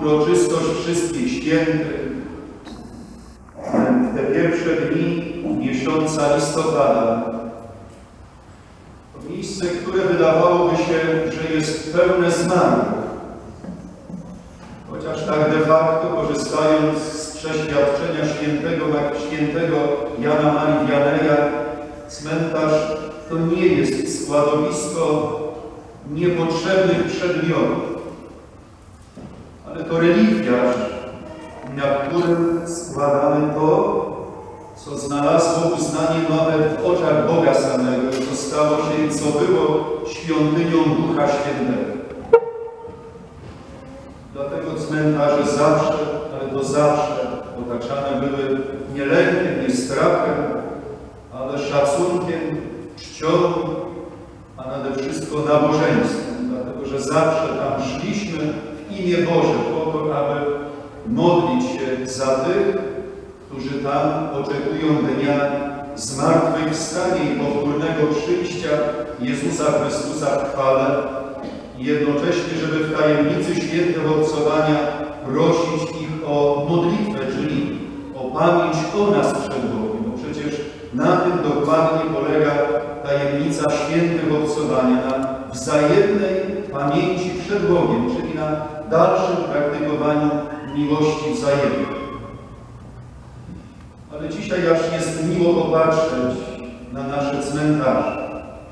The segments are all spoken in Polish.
uroczystość Wszystkich Świętych, w te pierwsze dni miesiąca listopada. To miejsce, które wydawałoby się, że jest pełne zmarłych. Chociaż tak de facto, korzystając z przeświadczenia świętego Jana Marii Wianeja, cmentarz to nie jest składowisko niepotrzebnych przedmiotów, ale to relikwiarz, na którym składamy to, co znalazło uznanie nawet w oczach Boga samego, co stało się i co było świątynią Ducha Świętego. Dlatego cmentarze zawsze, ale to zawsze otaczane były nie lękiem, nie strachem, ale szacunkiem, czcią, a nade wszystko nabożeństwem, dlatego że zawsze tam szliśmy w imię Boże, po to, aby modlić się za tych, którzy tam oczekują dnia zmartwychwstania i powtórnego przyjścia Jezusa Chrystusa w chwale i jednocześnie, żeby w tajemnicy świętego obcowania prosić ich o modlitwę, czyli o pamięć o nas przed Bogiem. Bo przecież na tym dokładnie polega tajemnica świętego obcowania, na wzajemnej pamięci przed Bogiem, czyli na dalszym praktykowaniu miłości wzajemnej. Ale dzisiaj aż jest miło popatrzeć na nasze cmentarze.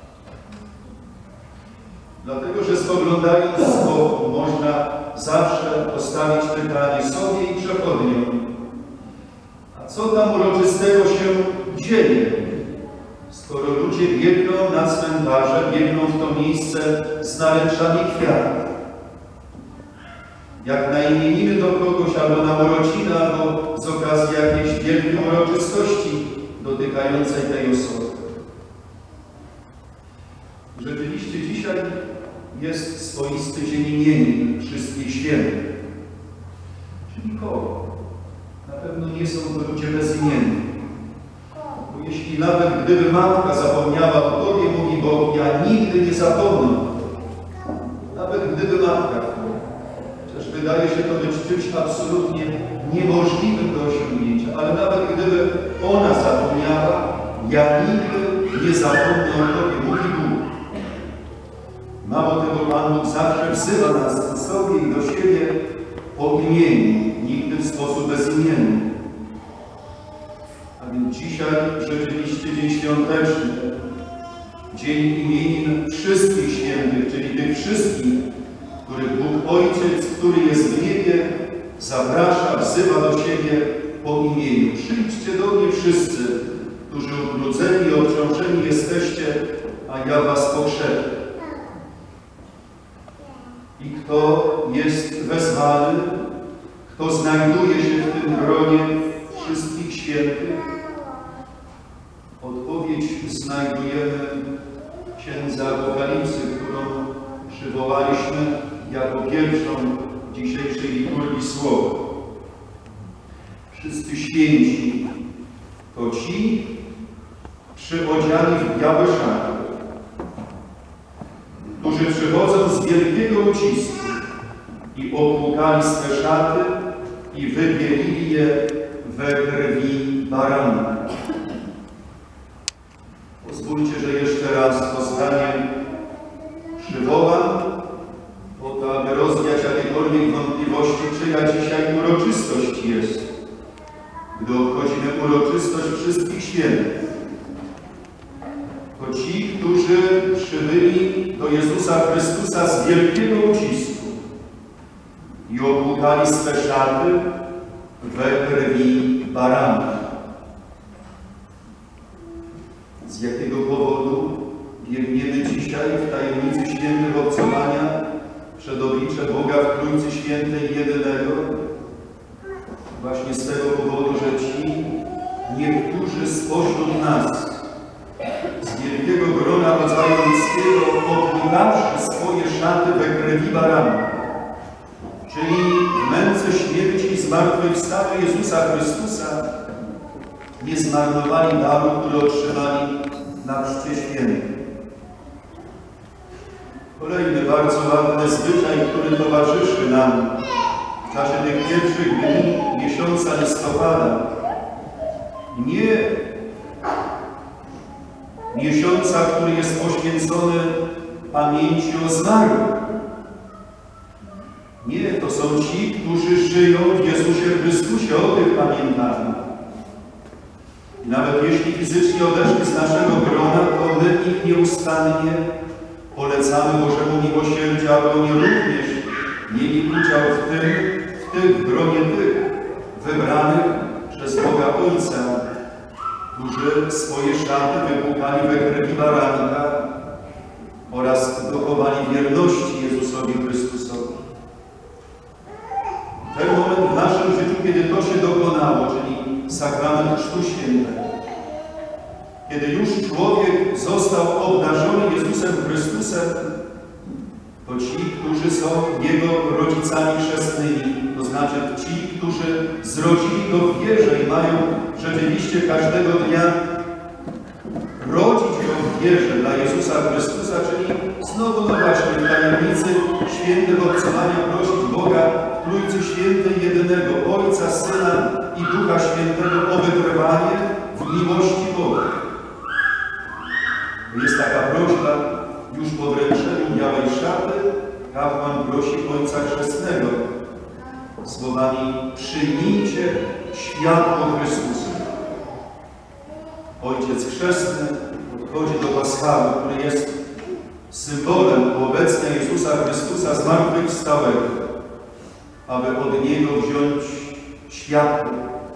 Dlatego, że spoglądając z boku można zawsze postawić pytanie sobie i przechodniom, a co tam uroczystego się dzieje, skoro ludzie biegną na cmentarze, biegną w to miejsce z naręczami kwiatów. Jak na imieniny do kogoś, albo na urodziny, albo z okazji jakiejś wielkiej uroczystości dotykającej tej osoby. Rzeczywiście dzisiaj jest swoisty dzień imienin Wszystkich Świętych. Czyli kogo? Na pewno nie są to ludzie bezimienni. Bo jeśli nawet gdyby matka zapomniała o Tobie, mówi Bóg, ja nigdy nie zapomnę. Nawet gdyby matka. Chociaż wydaje się to być czymś absolutnie niemożliwym do osiągnięcia, ale nawet gdyby ona zapomniała, ja nigdy nie zapomnę o Tobie, mówi Bóg. Mało tego, Pan Bóg zawsze wzywa nas do sobie i do siebie po imieniu, nigdy w sposób bezimienny. A więc dzisiaj rzeczywiście dzień świąteczny, dzień imienin Wszystkich Świętych, czyli tych wszystkich, których Bóg Ojciec, który jest w niebie, zaprasza, wzywa do siebie po imieniu. Przyjdźcie do mnie wszyscy, którzy ubrudzeni i obciążeni jesteście, a ja was pokrzepię. I kto jest wezwany, kto znajduje się w tym gronie Wszystkich Świętych? Odpowiedź znajdujemy w Księdze Apokalipsy, którą przywołaliśmy jako pierwszą dzisiejszej liturgii słowa. Wszyscy święci to ci przyodziani w białe szaty, którzy przychodzą z wielkiego ucisku i opłukali swe szaty i wybielili je we krwi barana. Pozwólcie, że jeszcze raz to zdanie przywołam, po to, aby rozwiać jakiekolwiek wątpliwości, czyja dzisiaj uroczystość jest, gdy obchodzimy uroczystość Wszystkich Świętych. To ci, którzy przybyli do Jezusa Chrystusa z wielkiego ucisku i opłukali swe szaty we krwi barana. Z jakiego powodu biegniemy dzisiaj w tajemnicy świętych obcowania przed oblicze Boga w Trójcy Świętej Jedynego? Właśnie z tego powodu, że ci niektórzy spośród nas z wielkiego grona rodzaju ludzkiego opłukawszy swoje szaty we krwi barana, czyli w męce śmierci i zmartwychwstania Jezusa Chrystusa, nie zmarnowali daru, który otrzymali na Chrzcie Świętym. Kolejny bardzo ładny zwyczaj, który towarzyszy nam w czasie tych pierwszych dni miesiąca listopada, nie miesiąca, który jest poświęcony pamięci o zmarłych. Nie, to są ci, którzy żyją w Jezusie Chrystusie, o tych pamiętamy. I nawet jeśli fizycznie odeszli z naszego grona, to my ich nieustannie polecamy Bożemu miłosierdziu, aby oni również mieli udział w gronie tych wybranych przez Boga Ojca, którzy swoje szaty wypłukali we krwi baranka oraz dochowali wierności Jezusowi Chrystusowi. Ten moment w naszym życiu, kiedy to się dokonało, czyli sakrament Chrztu Świętego, kiedy już człowiek został obdarzony Jezusem Chrystusem, to ci, którzy są Jego rodzicami chrzestnymi, to znaczy ci, którzy zrodzili Go w wierze i mają rzeczywiście każdego dnia rodzić Go w wierze dla Jezusa Chrystusa, czyli znowu, no właśnie, w tajemnicy świętego obcowania prosić Boga w Trójcy Świętej jedynego, Ojca, Syna i Ducha Świętego o wytrwanie w miłości Boga. Jest taka prośba, już po wręczeniu białej szaty kapłan prosi Ojca Chrzestnego słowami: przyjmijcie światło Chrystusa. Ojciec Chrzestny podchodzi do paschały, który jest symbolem uobecnienia Jezusa Chrystusa zmartwychwstałego, aby od Niego wziąć światło.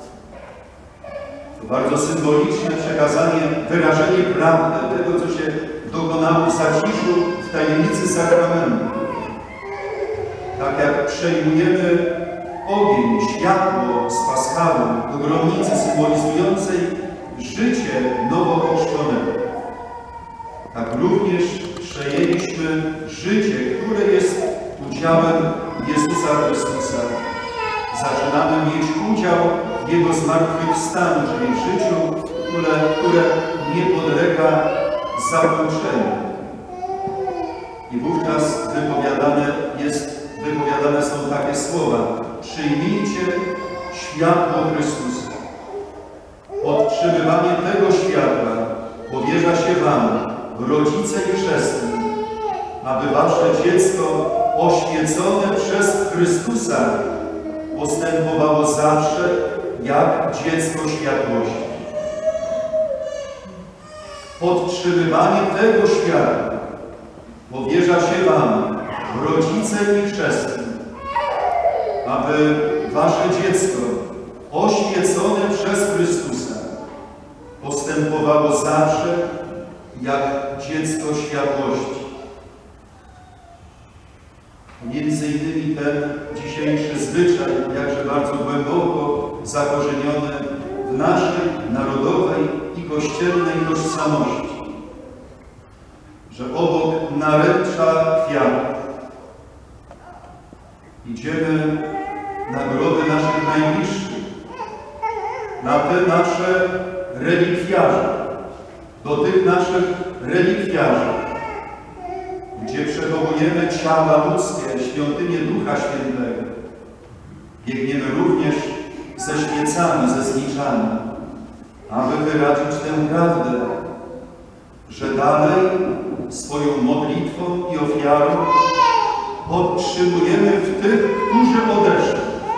To bardzo symboliczne przekazanie, wyrażenie prawdy tego, co się dokonało w zaciszu, w tajemnicy sakramentu. Tak jak przejmujemy ogień, światło z paschały do gromnicy symbolizującej życie nowochrzczonego, tak również przejęliśmy życie, które jest udziałem Jezusa Chrystusa. Zaczynamy mieć udział w Jego zmartwychwstaniu, czyli w życiu, które nie podlega zakończeniu. I wówczas wypowiadane są takie słowa: przyjmijcie światło Chrystusa. Podtrzymywanie tego światła powierza się Wam, rodzice i chrzestni, aby Wasze dziecko oświecone przez Chrystusa postępowało zawsze jak dziecko światłości. Podtrzymywanie tego światła powierza się Wam, rodzice i chrzestni, aby Wasze dziecko oświecone przez Chrystusa postępowało zawsze jak dziecko światłości. Między innymi ten dzisiejszy zwyczaj, jakże bardzo głęboko zakorzeniony w naszej narodowej i kościelnej tożsamości, że obok naręcza kwiatów idziemy na groby naszych najbliższych, na te nasze relikwiarze, do tych naszych relikwiarzy, gdzie przechowujemy ciała ludzkie, świątynię Ducha Świętego. Biegniemy również ze świecami, ze zniczami, aby wyrazić tę prawdę, że dalej swoją modlitwą i ofiarą podtrzymujemy w tych, którzy odeszli.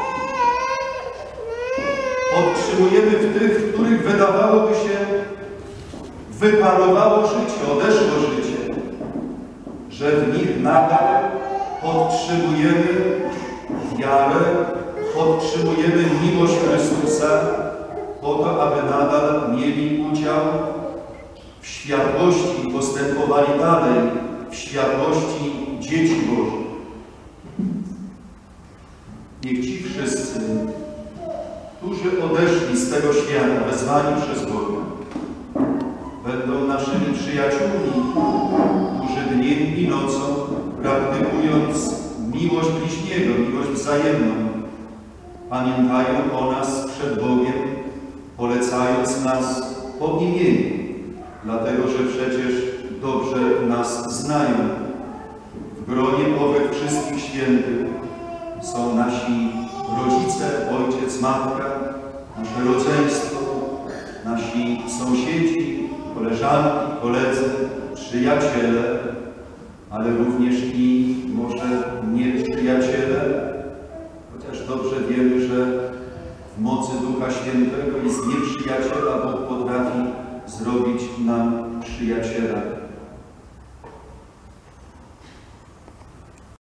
Podtrzymujemy w tych, w których wydawałoby się wyparowało życie, odeszło życie, że w nich nadal podtrzymujemy wiarę, podtrzymujemy miłość Chrystusa po to, aby nadal mieli udział w światłości i postępowali dalej w światłości dzieci Bożych. Niech ci wszyscy, którzy odeszli z tego świata, wezwani przez Boga, będą naszymi przyjaciółmi, którzy dniem i nocą, praktykując miłość bliźniego, miłość wzajemną, pamiętają o nas przed Bogiem, polecając nas po imieniu, dlatego że przecież dobrze nas znają. W gronie owych wszystkich świętych są nasi rodzice, ojciec, matka, nasze rodzeństwo, nasi sąsiedzi, koleżanki, koledzy, przyjaciele, ale również i może nieprzyjaciele, chociaż dobrze wiemy, że w mocy Ducha Świętego i z nieprzyjaciela Bóg potrafi zrobić nam przyjaciela.